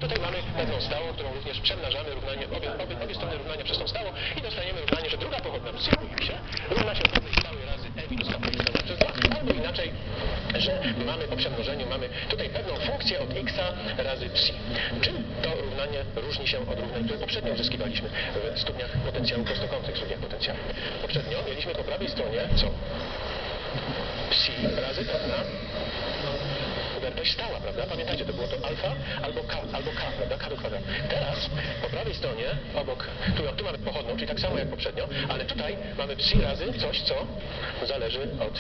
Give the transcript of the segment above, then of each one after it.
Tutaj mamy pewną stałą, którą również przemnażamy równanie, obie strony równania przez tą stałą i dostaniemy równanie, że druga pochodna psi w x równa się pewnej stałej razy e minus k przez 2, albo inaczej, że mamy po przemnożeniu, mamy tutaj pewną funkcję od x razy psi. Czym to równanie różni się od równań, które poprzednio uzyskiwaliśmy w stopniach potencjału prostokątnych, stopniach potencjału? Poprzednio mieliśmy po prawej stronie co? Psi razy pewna wartość stała, prawda? Pamiętajcie, to było to alfa albo k, prawda? K do kwadratu. Teraz po prawej stronie, obok, tu mamy pochodną, czyli tak samo jak poprzednio, ale tutaj mamy psi razy coś, co zależy od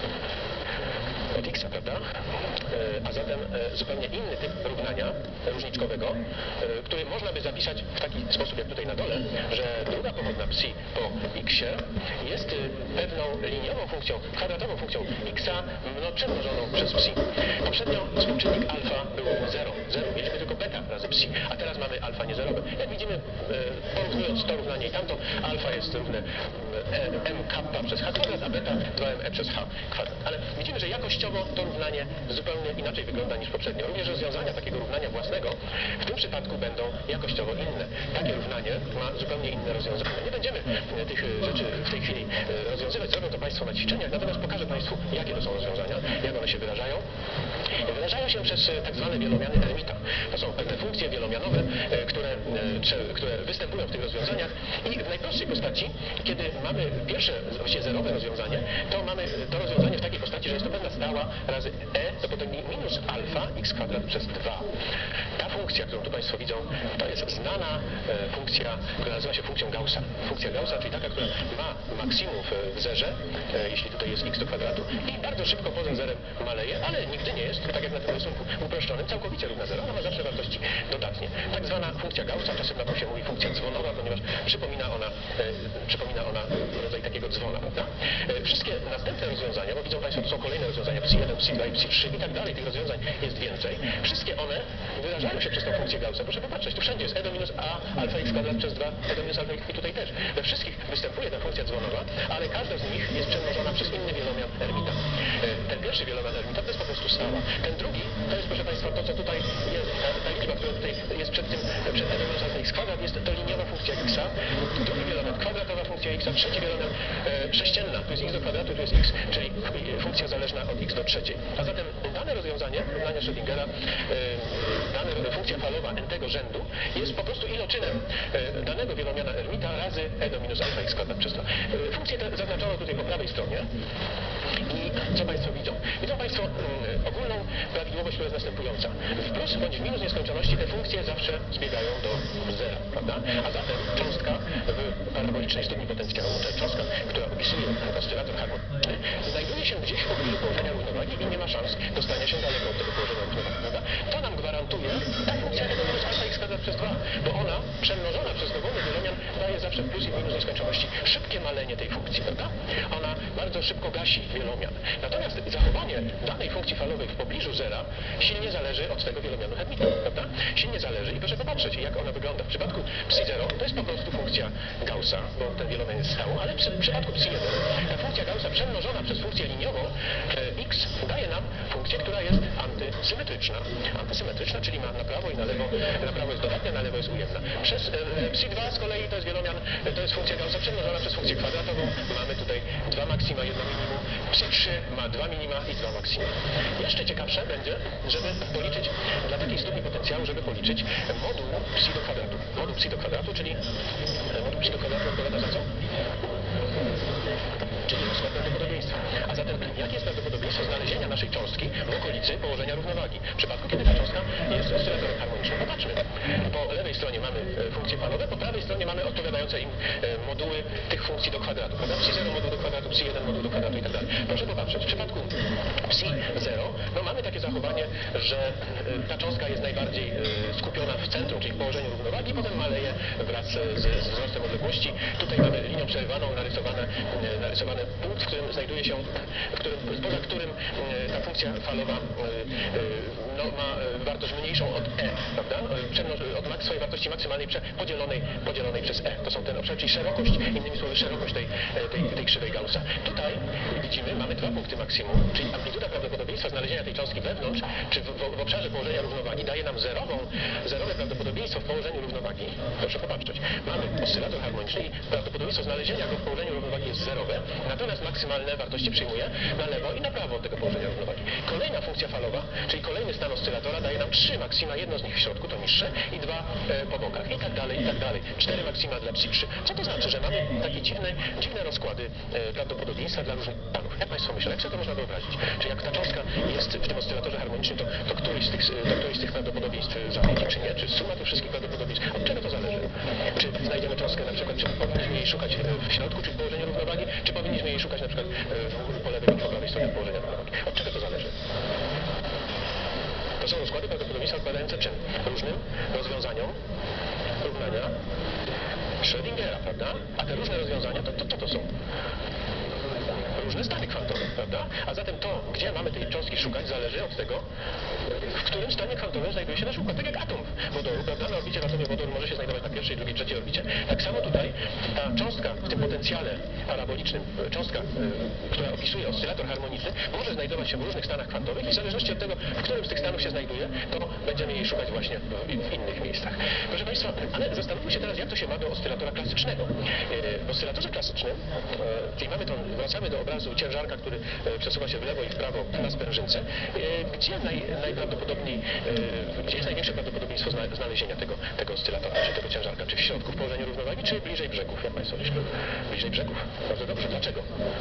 x, prawda? A zatem zupełnie inny typ równania różniczkowego, który można by zapisać w taki sposób jak tutaj na dole, że druga pochodna psi po x jest pewną liniową funkcją, kwadratową funkcją x przemnożoną przez psi. Poprzednio współczynnik alfa był 0. Mieliśmy tylko beta razy psi, a teraz mamy alfa niezerowe. Jak widzimy, porównując to równanie i tamto, alfa jest równe m kappa przez h kwadrat, a beta 2me przez h kwadrat. Ale widzimy, że jakościowo to równanie zupełnie inaczej wygląda niż poprzednio. Również rozwiązania takiego równania własnego w tym przypadku będą jakościowo inne. Takie równanie ma zupełnie inne rozwiązania. Nie będziemy tych rzeczy w tej chwili rozwiązywać, zrobią to Państwo na ćwiczeniach, natomiast pokażę Państwu, jakie to są rozwiązania, jak one się wyrażają. Wyrażają się przez tak zwane wielomiany Hermita. To są pewne funkcje wielomianowe, które występują w tych rozwiązaniach i w najprostszej postaci, kiedy mamy pierwsze, właściwie zerowe rozwiązanie, to mamy to rozwiązanie w takiej postaci, że jest to pewna stała razy e, to potem minus alfa x kwadrat przez 2. Ta funkcja, którą tu Państwo widzą, to jest znana funkcja, która nazywa się funkcją Gaussa. Funkcja Gaussa, czyli taka, która ma maksimum w zerze, jeśli tutaj jest x do kwadratu i bardzo szybko poza zerem maleje, ale nigdy nie jest, tak jak na tym rysunku uproszczonym, całkowicie równa zero. Ona ma zawsze wartości dodatnie. Tak zwana funkcja Gaussa, czasem na to się mówi funkcja dzwonowa, ponieważ przypomina ona rodzaj takiego dzwona, prawda? Wszystkie następne rozwiązania, bo widzą Państwo, to są kolejne rozwiązania, psi 1, psi 2 i psi 3 i tak dalej, tych rozwiązań jest więcej. Wszystkie one wyrażają się przez tą funkcję Gaussa. Proszę popatrzeć, tu wszędzie jest e do minus a alfa x kwadrat przez 2, e do minus alfa x i tutaj też. We wszystkich występuje ta funkcja dzwonowa, ale każda z nich jest przemnożona przez inny wielomian Hermita. Ten pierwszy wielomian Hermita to jest po prostu stała. Ten drugi to jest, proszę Państwa, to co tutaj jest, ta liczba, która tutaj jest przed e do minus alfa x kwadrat, jest to liniowa funkcja x, drugi wielomian kwadratowa funkcja x, trzeci wielomian sześcienna, tu jest x do kwadratu, tu jest x, czyli funkcja zależna od x do trzeciej. A zatem dane rozwiązanie, równania Schrödingera, dana funkcja falowa n-tego rzędu jest po prostu iloczynem danego wielomiana Hermita razy e do minus alfa x kwadrat przez 2. Funkcję tę zaznaczono tutaj po prawej stronie. I co Państwo widzą? Widzą Państwo ogólną prawidłowość, która jest następująca. W plus bądź w minus nieskończoności te funkcje zawsze zbiegają do zera, prawda? A zatem cząstka w parabolicznej studni potencjału, ta cząstka, która opisuje postulator harmonijny, znajduje się gdzieś w pobliżu położenia równowagi i nie ma szans dostania się daleko od tego położenia równowagi, prawda? To nam gwarantuje ta funkcja e do minus alfa x kwadrat przez 2, bo ona przemnożona przez dowolny wielomian daje zawsze w plus i w minus nieskończoności szybkie malenie tej funkcji, prawda? Ona bardzo szybko gasi wielomian. Natomiast zachowanie danej funkcji falowej w pobliżu zera silnie zależy od tego wielomianu Hermita, prawda? Silnie zależy i proszę popatrzeć, jak ona wygląda. W przypadku psi 0 to jest po prostu funkcja Gaussa, bo ten wielomian jest stałą, ale w przypadku psi 1 ta funkcja Gaussa przemnożona przez funkcję liniową x daje nam funkcję, która jest antysymetryczna. Antysymetryczna, czyli ma na prawo i na lewo, na prawo jest dodatnia, na lewo jest ujemna. Przez psi 2 z kolei to jest wielomian, to jest funkcja Gaussa przemnożona przez funkcję kwadratową. Mamy tutaj dwa maksima, jedno minimum. Psi 3 ma 2 minima i 2 maksima. Jeszcze ciekawsze będzie, żeby policzyć dla takiej studni potencjału, żeby policzyć moduł psi do kwadratu. Moduł psi do kwadratu, czyli moduł psi do kwadratu odpowiada za co? Czyli skład prawdopodobieństwa. A zatem jakie jest prawdopodobieństwo znalezienia naszej cząstki w okolicy położenia równowagi? W przypadku, kiedy ta cząstka jest oscylatorem harmonicznym. Popatrzmy. Po lewej stronie mamy funkcje falowe, po prawej stronie mamy odpowiadające im moduły tych funkcji do kwadratu. Prawda? Psi 0 moduł do kwadratu, psi 1 moduł do kwadratu i tak dalej. Proszę popatrzeć. W przypadku psi 0 no mamy takie zachowanie, że ta cząstka jest najbardziej skupiona w centrum, czyli w położeniu równowagi i potem maleje wraz ze wzrostem odległości. Tutaj mamy linią przerywaną narysowany punkt, w którym znajduje się, poza którym ta funkcja falowa no, ma wartość mniejszą od e, prawda? Od swojej wartości maksymalnej podzielonej przez e. To są ten obszar, czyli szerokość, innymi słowy szerokość tej krzywej Gaussa. Tutaj widzimy, mamy dwa punkty maksimum, czyli amplituda prawdopodobieństwa znalezienia tej cząstki wewnątrz, czy w obszarze położenia równowagi daje nam zerowe prawdopodobieństwo w położeniu równowagi, proszę popatrzeć, mamy oscylator harmoniczny i prawdopodobieństwo znalezienia go w położeniu równowagi jest zerowe, natomiast maksymalne wartości przyjmuje na lewo i na prawo od tego położenia równowagi. Kolejna funkcja falowa, czyli kolejny stan oscylatora daje nam 3 maksima, jedno z nich w środku, to niższe, i 2 po bokach, i tak dalej, i tak dalej. 4 maksima dla psi3. Co to znaczy, że mamy takie dziwne rozkłady prawdopodobieństwa dla różnych stanów? Jak Państwo myślą, jak sobie to można wyobrazić? Czy jak ta cząstka jest w tym oscylatorze harmonicznym, to któryś z tych prawdopodobieństw zawiedzi, czy nie? Czy suma tych wszystkich prawdopodobieństw? Od czego to zależy? Czy znajdziemy cząstkę na przykład, czy powinniśmy jej szukać w środku, czy w położeniu równowagi, czy powinniśmy jej szukać na przykład po lewej lub po prawej stronie położenia równowagi? Od czego to zależy? To są rozkłady prawdopodobieństwa odpowiadające czym? Różnym rozwiązaniom równania Schrödingera, prawda? A te różne rozwiązania, to są różne stany kwantowe, prawda? A zatem to, gdzie mamy tej cząstki szukać, zależy od tego, w którym stanie kwantowym znajduje się nasz układ. Tak jak atom wodoru, prawda? Na orbicie w atomie wodoru może się znajdować na pierwszej, drugiej, trzeciej orbicie. Tak samo tutaj ta cząstka w tym potencjale parabolicznym, cząstka, która opisuje oscylator harmoniczny, może znajdować się w różnych stanach kwantowych i w zależności od tego, w którym z tych stanów się znajduje, to będziemy jej szukać właśnie w innych miejscach. Proszę Państwa, ale zastanówmy się teraz, jak to się ma do oscylatora klasycznego. W oscylatorze klasycznym, czyli wracamy do obrazu ciężarka, który przesuwa się w lewo i w prawo na sprężynce, gdzie najprawdopodobniej, gdzie jest największe prawdopodobieństwo znalezienia tego oscylatora, czy tego ciężarka, czy w środku w położeniu równowagi, czy bliżej brzegów, jak Państwo myślą? Bliżej brzegów. Bardzo dobrze. Dlaczego?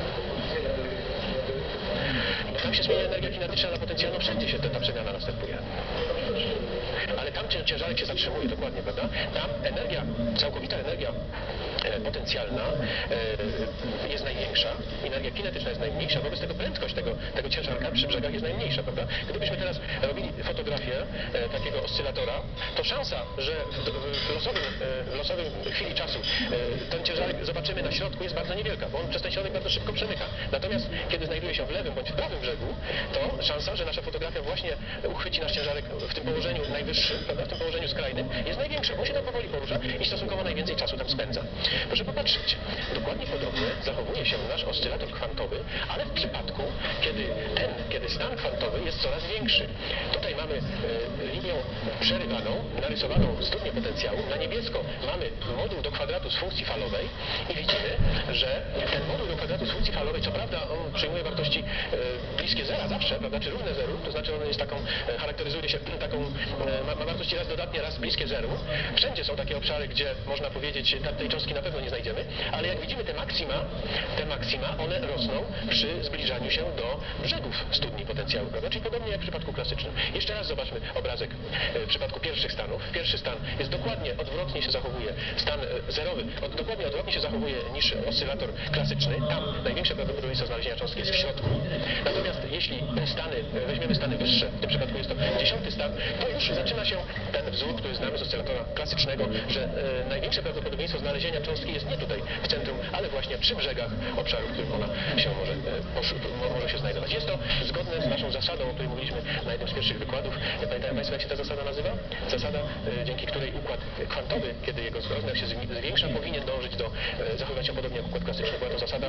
Bo tam się zmienia energia kinetyczna na potencjalną, wszędzie się ta przemiana następuje. Ale tam ciężarek się zatrzymuje, dokładnie, prawda? Tam całkowita energia potencjalna jest największa, energia kinetyczna jest najmniejsza, wobec tego prędkość tego ciężarka przy brzegach jest najmniejsza, prawda? Gdybyśmy teraz robili fotografię takiego oscylatora, to szansa, że w losowym chwili czasu ten ciężarek zobaczymy na środku jest bardzo niewielka, bo on przez ten środek bardzo szybko przemyka. Natomiast kiedy znajduje się w lewym bądź w prawym brzegu, to szansa, że nasza fotografia właśnie uchwyci nasz ciężarek w tym położeniu najwyższym, prawda, w tym położeniu skrajnym, jest największa, bo on się tam powoli porusza i stosunkowo najwięcej czasu tam spędza. Proszę popatrzeć, dokładnie podobnie zachowuje się nasz oscylator kwantowy, ale w przypadku, kiedy stan kwantowy jest coraz większy. Tutaj mamy linią przerywaną, narysowaną studnię potencjału. Na niebiesko mamy moduł do kwadratu z funkcji falowej i widzimy, że ten moduł do kwadratu z funkcji falowej, co prawda on przyjmuje wartości bliskie zera zawsze, prawda, czy równe zeru, to znaczy on jest charakteryzuje się ma wartości raz dodatnie, raz bliskie zeru. Wszędzie są takie obszary, gdzie można powiedzieć, tej cząstki na pewno nie znajdziemy, ale jak widzimy te maksima, one rosną przy zbliżaniu się do brzegów studni potencjału, prawda? Czyli podobnie jak w przypadku klasycznym. Jeszcze raz zobaczmy obrazek w przypadku pierwszych stanów. Pierwszy stan jest dokładnie odwrotnie się zachowuje, stan zerowy dokładnie odwrotnie się zachowuje niż oscylator klasyczny. Tam największe prawdopodobieństwo znalezienia cząstki jest w środku. Natomiast jeśli weźmiemy stany wyższe, w tym przypadku jest to 10. stan, to już zaczyna się ten wzór, który znamy z oscylatora klasycznego, że największe prawdopodobieństwo znalezienia cząstki jest nie tutaj w centrum, ale właśnie przy brzegach obszaru, w którym ona się może się znajdować. Jest to zgodne z naszą zasadą, o której mówiliśmy na jednym z pierwszych wykładów. Pamiętają Państwo, jak się ta zasada nazywa? Zasada, dzięki której układ kwantowy, kiedy jego rozmiar się zwiększa, powinien dążyć do zachowywać się podobnie jak układ klasyczny. Była to zasada,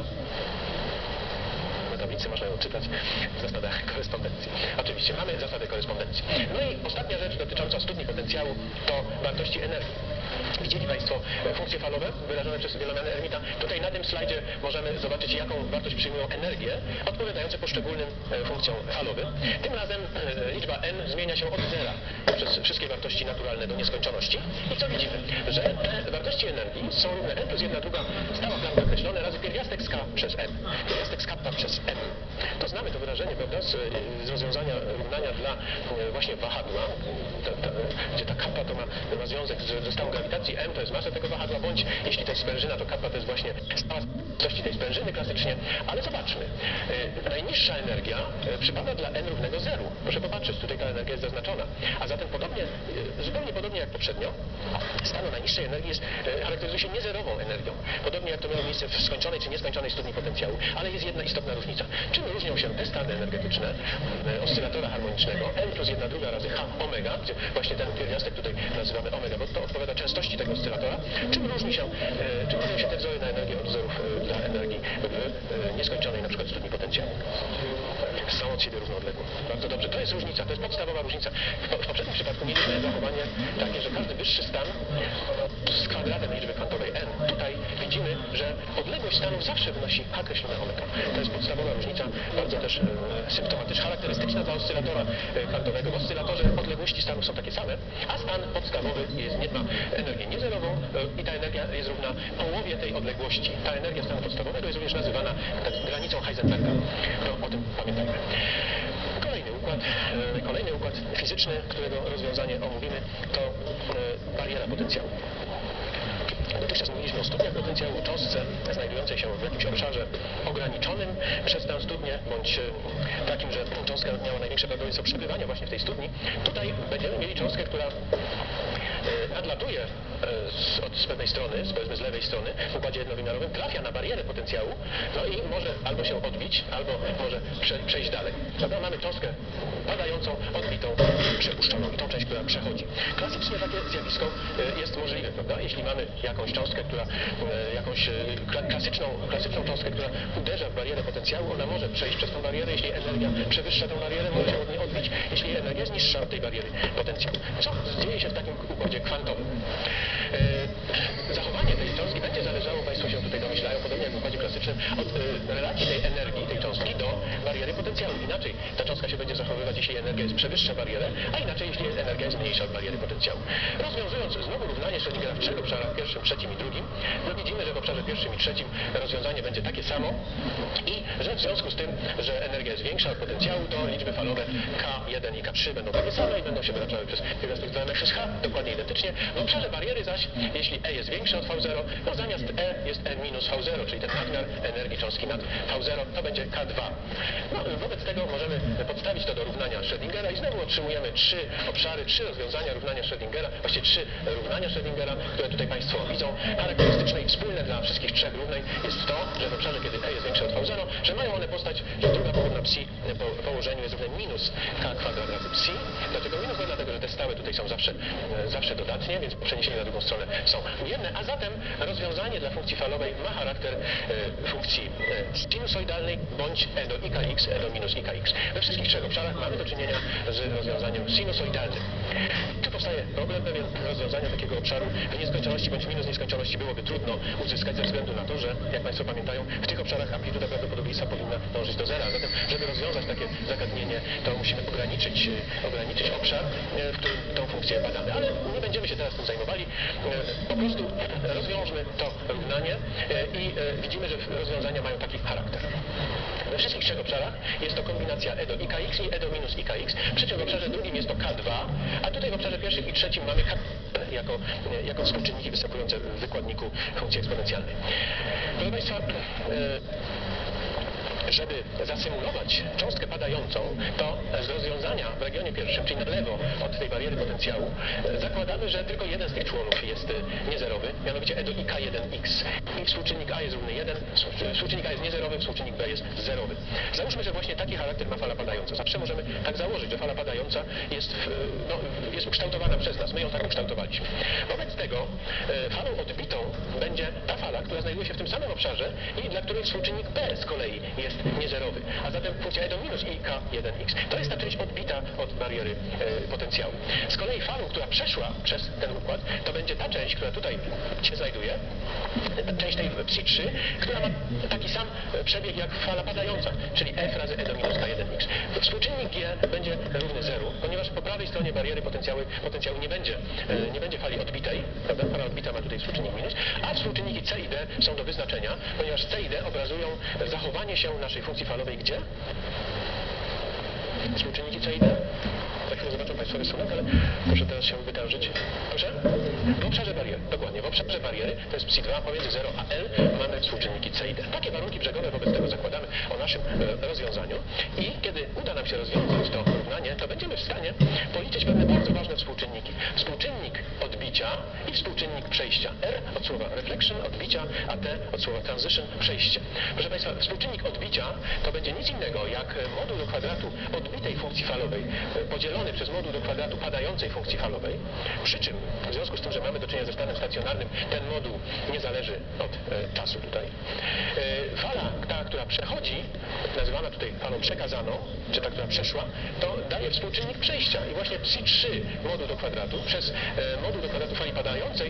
na tablicy można ją czytać, zasada korespondencji. Oczywiście mamy zasadę korespondencji. No i ostatnia rzecz dotycząca studni potencjału to wartości energii. Widzieli Państwo funkcje falowe wyrażone przez wielomiany Hermita. Tutaj na tym slajdzie możemy zobaczyć, jaką wartość przyjmują energię odpowiadające poszczególnym funkcjom falowym. Tym razem liczba n zmienia się od zera przez wszystkie wartości naturalne do nieskończoności. I co widzimy? Że te wartości energii są równe n plus 1/2 stała klamka określone razy pierwiastek z k przez m. Pierwiastek z kappa przez m. To znamy to wyrażenie, prawda, z rozwiązania równania dla właśnie wahadła, gdzie ta kappa to ma związek ze stałą grawitacji, m to jest masa tego wahadła, bądź jeśli to jest sprężyna, to kappa to jest właśnie stała wartości tej sprężyny klasycznie. Ale zobaczmy, najniższa energia przypada dla n równego zeru. Proszę popatrzeć, tutaj ta energia jest zaznaczona. A zatem zupełnie podobnie jak poprzednio, stan najniższej energii charakteryzuje się niezerową energią. Podobnie jak to miało miejsce w skończonej czy nieskończonej studni potencjału. Ale jest jedna istotna różnica. Czym różnią się te stany energetyczne oscylatora harmonicznego n plus 1/2 razy h omega, gdzie właśnie ten pierwiastek tutaj nazywamy omega, bo to odpowiada częstości tego oscylatora. Czym różnią się te wzory na energię od wzorów dla energii w nieskończonej na przykład studni potencjału? Są od siebie równoległe. Bardzo dobrze. To jest różnica, to jest podstawowa różnica. W poprzednim przypadku mieliśmy zachowanie takie, że każdy najwyższy stan z kwadratem liczby kwantowej n. Tutaj widzimy, że odległość stanów zawsze wynosi h kreślone omega. To jest podstawowa różnica, bardzo też symptomatyczna, charakterystyczna dla oscylatora kwantowego. W oscylatorze odległości stanów są takie same, a stan podstawowy ma energię niezerową i ta energia jest równa połowie tej odległości. Ta energia stanu podstawowego jest również nazywana granicą Heisenberga. No, o tym pamiętajmy. Kolejny układ fizyczny, którego rozwiązanie omówimy, to bariera potencjału. Dotychczas mówiliśmy o studniach potencjału, cząstce znajdującej się w jakimś obszarze ograniczonym przez tę studnię, bądź takim, że cząstka miała największe prawdopodobieństwo przebywania właśnie w tej studni. Tutaj będziemy mieli cząstkę, która nadlatuje z pewnej strony, powiedzmy z lewej strony, w układzie jednowymiarowym, trafia na barierę potencjału, no i może albo się odbić, albo może przejść dalej. Prawda? Mamy cząstkę padającą, odbitą, przepuszczoną i tą część, która przechodzi. Klasycznie takie zjawisko jest możliwe, prawda? Jeśli mamy jakąś cząstkę, jakąś klasyczną cząstkę, która uderza w barierę potencjału, ona może przejść przez tą barierę, jeśli energia przewyższa tę barierę, może się od niej odbić, jeśli energia jest niższa od tej bariery potencjału. Co dzieje się w takim układzie kwantowym? Zachowanie tej cząstki będzie zależało, Państwo się tutaj domyślają, podobnie jak w układzie klasycznym, od relacji tej energii, tej cząstki do bariery potencjału. Inaczej ta cząstka się będzie zachowywać, jeśli energia jest przewyższa barierę, a inaczej, jeśli energia jest mniejsza od bariery potencjału. Rozwiązując znowu równanie Schrödingera w trzech obszarach, pierwszym, trzecim i drugim, no widzimy, że w obszarze pierwszym i trzecim rozwiązanie będzie takie samo i że w związku z tym, że energia jest większa od potencjału, to liczby falowe K1 i K3 będą takie same i będą się wyrażały przez pierwiastek 2m przez H, dokładnie identycznie. W obszarze bariery zaś, jeśli E jest większe od V0, no zamiast E jest E minus V0, czyli ten nadmiar energii cząstki nad V0, to będzie K2. No, wobec tego możemy podstawić to do równania Schrödingera i znowu otrzymujemy trzy obszary, trzy rozwiązania równania Schrödingera, właściwie trzy równania Schrödingera, które tutaj Państwo widzą. Charakterystyczne i wspólne dla wszystkich trzech równań jest to, że w obszarze, kiedy E jest większe od V0, że mają one postać, że druga pochodna psi po położeniu jest równe minus K kwadrat razy psi. Dlaczego minus? No dlatego, że te stałe tutaj są zawsze dodatnie, więc przeniesienie na drugą stronę są ujemne, a zatem rozwiązanie dla funkcji falowej ma charakter funkcji sinusoidalnej bądź e do ikx, e do minus ikx. We wszystkich trzech obszarach mamy do czynienia z rozwiązaniem sinusoidalnym. Tu powstaje problem pewien rozwiązania takiego obszaru w nieskończoności bądź minus nieskończoności byłoby trudno uzyskać ze względu na to, że, jak Państwo pamiętają, w tych obszarach amplituda prawdopodobieństwa powinna dążyć do zera. Zatem, żeby rozwiązać takie zagadnienie, to musimy ograniczyć obszar, w którym tą funkcję badamy. Ale nie będziemy się teraz tym zajmowali. Po prostu rozwiążmy to równanie i widzimy, że rozwiązania mają taki charakter. We wszystkich trzech obszarach jest to kombinacja e do ikx i e do minus ikx, przy czym w obszarze drugim jest to k2, a tutaj w obszarze pierwszym i trzecim mamy k jako współczynniki występujące w wykładniku funkcji eksponencjalnej. Proszę Państwa, żeby zasymulować cząstkę padającą, to z rozwiązania w regionie pierwszym, czyli na lewo od tej bariery potencjału, zakładamy, że tylko jeden z tych członów jest niezerowy, mianowicie e do ik1x. I współczynnik A jest równy 1, współczynnik A jest niezerowy, współczynnik B jest zerowy. Załóżmy, że właśnie taki charakter ma fala padająca. Zawsze możemy tak założyć, że fala padająca jest ukształtowana przez nas. My ją tak ukształtowaliśmy. Wobec tego falą odbitą będzie ta fala, która znajduje się w tym samym obszarze i dla której współczynnik B z kolei jest niezerowy. A zatem funkcja e do minus i k1x. To jest ta część odbita od bariery potencjału. Z kolei falą, która przeszła przez ten układ, to będzie ta część, która tutaj się znajduje, część tej psi3, która ma taki sam przebieg jak fala padająca, czyli f razy e do minus k1x. Współczynnik g będzie równy 0, ponieważ po prawej stronie bariery potencjału nie będzie fali odbitej, prawda? Fala odbita ma tutaj współczynnik minus, a współczynniki c i d są do wyznaczenia, ponieważ c i d obrazują zachowanie się naszej funkcji falowej gdzie? Współczynniki c i d? Za chwilę zobaczą Państwo rysunek, ale proszę teraz się wydarzyć. Proszę? W obszarze bariery, dokładnie. W obszarze bariery, to jest psi2, pomiędzy 0 a L mamy współczynniki C i D. Takie warunki brzegowe wobec tego zakładamy o naszym rozwiązaniu i kiedy uda nam się rozwiązać to równanie, to będziemy w stanie policzyć pewne bardzo ważne współczynniki. Współczynnik odbicia i współczynnik przejścia. R od słowa reflection, odbicia, a T od słowa transition, przejście. Proszę Państwa, współczynnik odbicia to będzie nic innego jak moduł do kwadratu odbitej funkcji falowej podzielony przez moduł do kwadratu padającej funkcji falowej, przy czym w związku z tym, że mamy do czynienia ze stanem stacjonarnym, ten moduł nie zależy od czasu tutaj. Fala, ta, która przechodzi, nazywana tutaj falą przekazaną, czy ta, która przeszła, to daje współczynnik przejścia i właśnie psi3 moduł do kwadratu przez moduł do kwadratu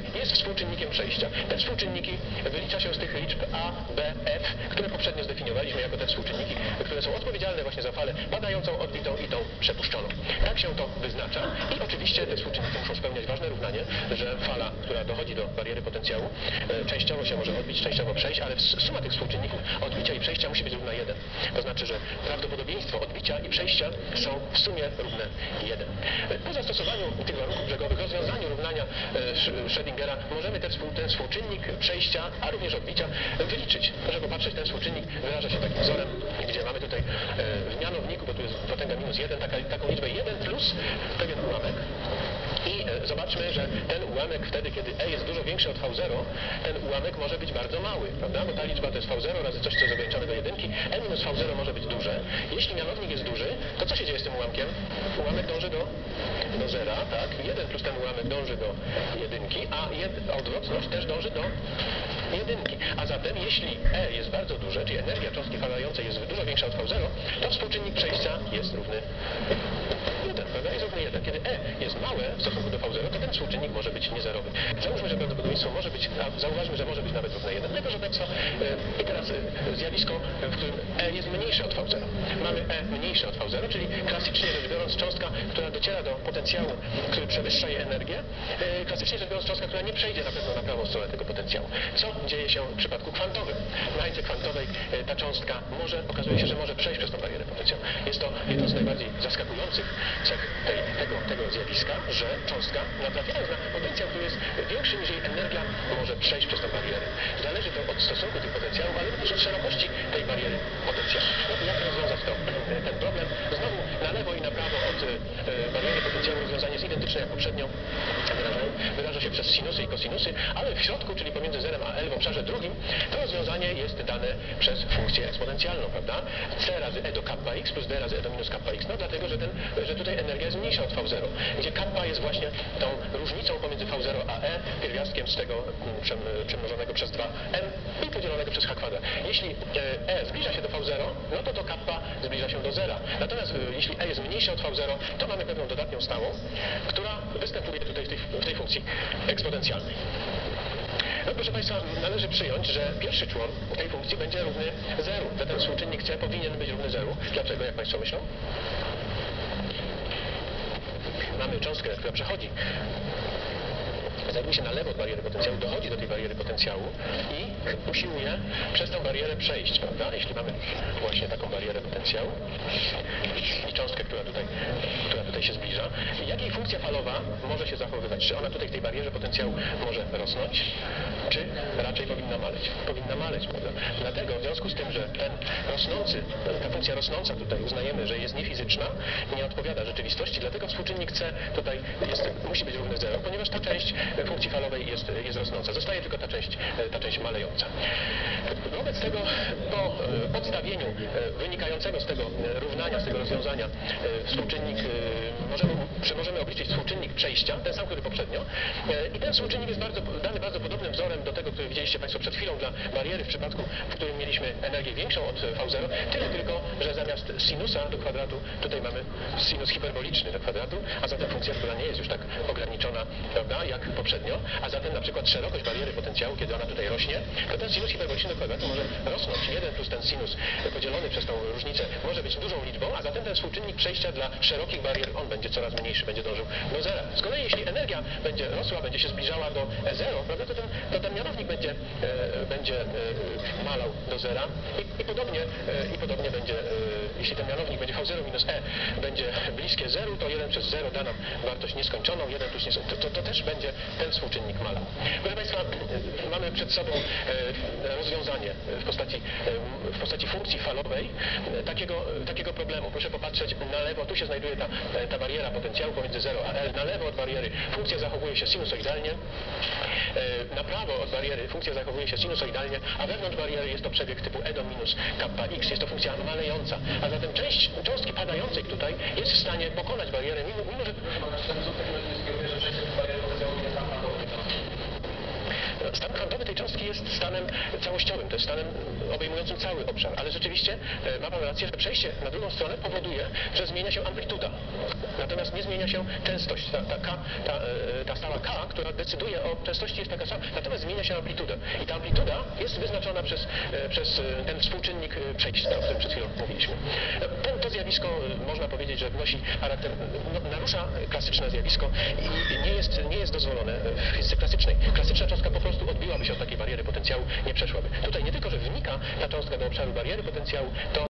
jest współczynnikiem przejścia. Te współczynniki wylicza się z tych liczb A, B, F, które poprzednio zdefiniowaliśmy jako te współczynniki, które są odpowiedzialne właśnie za falę padającą, odbitą i tą przepuszczoną. Tak się to wyznacza i oczywiście te współczynniki muszą spełniać ważne równanie, że fala, która dochodzi do bariery potencjału, częściowo się może odbić, częściowo przejść, ale suma tych współczynników odbicia i przejścia musi być równa 1. To znaczy, że prawdopodobieństwo odbicia i przejścia są w sumie równe 1. Po zastosowaniu tych warunków brzegowych, rozwiązaniu równania Schrödingera możemy ten współczynnik przejścia, a również odbicia wyliczyć. Proszę popatrzeć, ten współczynnik wyraża się takim wzorem, gdzie mamy tutaj w mianowniku, bo tu jest potęga -1, taką liczbę 1 plus pewien ułamek. I zobaczmy, że ten ułamek wtedy, kiedy E jest dużo większy od V0, ten ułamek może być bardzo mały, prawda? Bo ta liczba to jest V0 razy coś, co jest ograniczone do 1. E minus V0 może być duże. Jeśli mianownik jest duży, to co się dzieje z tym ułamkiem? Ułamek dąży do zera, tak? 1 plus ten ułamek dąży do 1, a odwrotność też dąży do 1. A zatem jeśli E jest bardzo duże, czyli energia cząstki falającej jest dużo większa od V0, to współczynnik przejścia jest równy 1, prawda? Jest równy 1. Kiedy E jest małe w stosunku do V0, to ten współczynnik może być niezerowy. Załóżmy, że prawdopodobieństwo może być, zauważmy, że może być nawet równe 1. Proszę Państwa, i teraz zjawisko, w którym E jest mniejsze od V0. Mamy E mniejsze od V0, czyli klasycznie rzecz biorąc cząstka, która dociera do potencjału, który przewyższa jej energię, klasycznie rzecz biorąc cząstka, która nie przejdzie na pewno na prawą stronę tego potencjału. Co dzieje się w przypadku kwantowym? W mechanice kwantowej ta cząstka okazuje się, że może przejść przez tą barierę potencjału. Jest to jedno z najbardziej zaskakujących cech tego zjawiska, że cząstka, natrafiając na potencjał, który jest większy niż jej energia, może przejść przez tę barierę. Zależy to od stosunku tych potencjałów, ale również od szerokości tej bariery potencjału. No to jak rozwiązać ten problem? Znowu na lewo i na prawo od bariery potencjału rozwiązanie jest identyczne jak poprzednio. Wyraża się przez sinusy i kosinusy, ale w środku, czyli pomiędzy zerem a L w obszarze drugim, to rozwiązanie jest dane przez funkcję eksponencjalną, prawda? C razy E do kappa x plus D razy E do minus kappa x. No dlatego, że tutaj energia jest mniejsza od V0, gdzie kappa jest właśnie tą różnicą pomiędzy V0 a E, pierwiastkiem z tego przemnożonego przez 2m i podzielonego przez h kwadrat. Jeśli E zbliża się do V0, no to kappa zbliża się do zera. Natomiast jeśli E jest mniejsze od V0, to mamy pewną dodatnią stałą, która występuje tutaj w tej funkcji eksponencjalnej. No proszę Państwa, należy przyjąć, że pierwszy człon tej funkcji będzie równy 0, że ten współczynnik C powinien być równy 0. Dlaczego, jak Państwo myślą? Mamy cząstkę, która przechodzi, znajduje się na lewo od bariery potencjału, dochodzi do tej bariery potencjału i usiłuje przez tę barierę przejść, prawda? Jeśli mamy właśnie taką barierę potencjału i cząstkę, która tutaj się zbliża, jak jej funkcja falowa może się zachowywać? Czy ona tutaj w tej barierze potencjału może rosnąć, czy raczej powinna maleć? Powinna maleć, prawda? Dlatego w związku z tym, że ta funkcja rosnąca tutaj uznajemy, że jest niefizyczna, nie odpowiada rzeczywistości, dlatego współczynnik C tutaj musi być równy 0, ponieważ ta część funkcji falowej jest rosnąca. Zostaje tylko ta część malejąca. Wobec tego po podstawieniu wynikającego z tego równania, z tego rozwiązania współczynnik, możemy obliczyć współczynnik przejścia, ten sam, który poprzednio, i ten współczynnik jest dany bardzo podobnym wzorem do tego, który widzieliście Państwo przed chwilą dla bariery w przypadku, w którym mieliśmy energię większą od V0, tyle tylko, że zamiast sinusa do kwadratu, tutaj mamy sinus hiperboliczny do kwadratu, a zatem funkcja, która nie jest już tak ograniczona, prawda, jak poprzednio, a zatem na przykład szerokość bariery potencjału, kiedy ona tutaj rośnie, to ten sinus hiperboliczny do kwadratu może rosnąć. 1 plus ten sinus podzielony przez tą różnicę może być dużą liczbą, a zatem ten współczynnik przejścia dla szerokich barier, on będzie coraz mniejszy, będzie dążył do zera. Z kolei jeśli energia będzie rosła, będzie się zbliżała do E0, prawda, to ten mianownik będzie malał do zera i podobnie będzie, jeśli ten mianownik będzie V0 minus E będzie bliskie zeru, to 1 przez 0 da nam wartość nieskończoną, 1 plus nieskończoną, to też będzie ten współczynnik malał. Proszę Państwa, mamy przed sobą rozwiązanie w postaci funkcji falowej takiego problemu. Proszę popatrzeć na lewo, tu się znajduje ta bariera potencjału pomiędzy 0 a L. Na lewo od bariery funkcja zachowuje się sinusoidalnie, na prawo od bariery funkcja zachowuje się sinusoidalnie, a wewnątrz bariery jest to przebieg typu E do minus kappa x. Jest to funkcja malejąca, a zatem część cząstki padającej tutaj jest w stanie pokonać barierę, mimo że stan kwantowy tej cząstki cząstki jest stanem całościowym, to jest stanem obejmującym cały obszar, ale rzeczywiście ma pan rację, że przejście na drugą stronę powoduje, że zmienia się amplituda. Natomiast nie zmienia się częstość. Ta stała K, która decyduje o częstości, jest taka sama, natomiast zmienia się amplituda. I ta amplituda jest wyznaczona przez ten współczynnik przejścia, o którym przed chwilą mówiliśmy. To zjawisko można powiedzieć, że nosi charakter, narusza klasyczne zjawisko i nie jest dozwolone w fizyce klasycznej. Klasyczna cząstka po prostu odbiłaby się od takiej bariery potencjału, nie przeszłaby. Tutaj nie tylko, że wnika ta cząstka do obszaru bariery potencjału, to